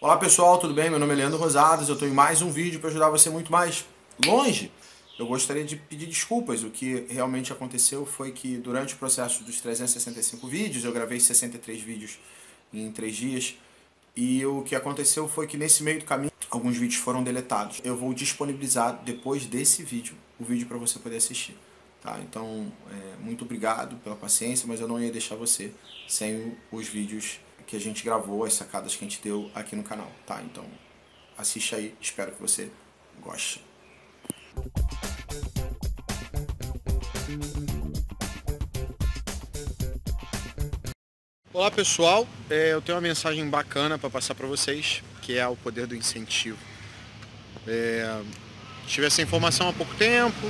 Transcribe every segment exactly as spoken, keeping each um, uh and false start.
Olá pessoal, tudo bem? Meu nome é Leandro Rosadas, eu estou em mais um vídeo para ajudar você muito mais longe. Eu gostaria de pedir desculpas, o que realmente aconteceu foi que durante o processo dos trezentos e sessenta e cinco vídeos, eu gravei sessenta e três vídeos em três dias, e o que aconteceu foi que nesse meio do caminho, alguns vídeos foram deletados. Eu vou disponibilizar depois desse vídeo, o vídeo para você poder assistir. Tá? Então, é, muito obrigado pela paciência, mas eu não ia deixar você sem os vídeos que a gente gravou, as sacadas que a gente deu aqui no canal, tá? Então, assiste aí, espero que você goste. Olá pessoal, é, eu tenho uma mensagem bacana para passar para vocês, que é o poder do incentivo. É, tive essa informação há pouco tempo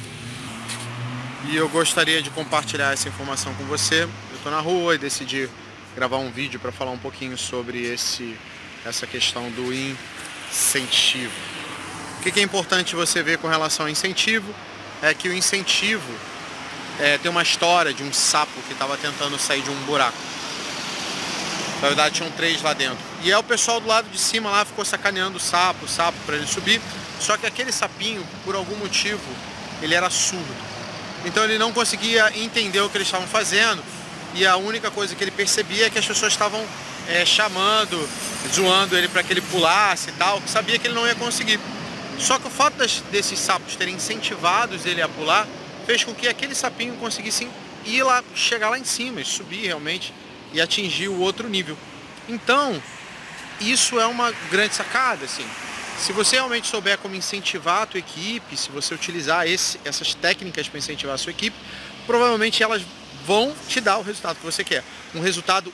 e eu gostaria de compartilhar essa informação com você. Eu estou na rua e decidi gravar um vídeo para falar um pouquinho sobre esse, essa questão do incentivo. O que é importante você ver com relação ao incentivo é que o incentivo é, tem uma história de um sapo que estava tentando sair de um buraco. Na verdade tinham três lá dentro. E aí o pessoal do lado de cima lá ficou sacaneando o sapo, o sapo para ele subir. Só que aquele sapinho, por algum motivo, ele era surdo. Então ele não conseguia entender o que eles estavam fazendo. E a única coisa que ele percebia é que as pessoas estavam é, chamando, zoando ele para que ele pulasse e tal, que sabia que ele não ia conseguir. Só que o fato das, desses sapos terem incentivado ele a pular, fez com que aquele sapinho conseguisse ir lá, chegar lá em cima, e subir realmente e atingir o outro nível. Então, isso é uma grande sacada, assim. Se você realmente souber como incentivar a tua equipe, se você utilizar esse, essas técnicas para incentivar a sua equipe, provavelmente elas vão te dar o resultado que você quer. Um resultado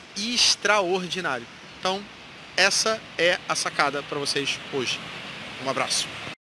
extraordinário. Então, essa é a sacada para vocês hoje. Um abraço.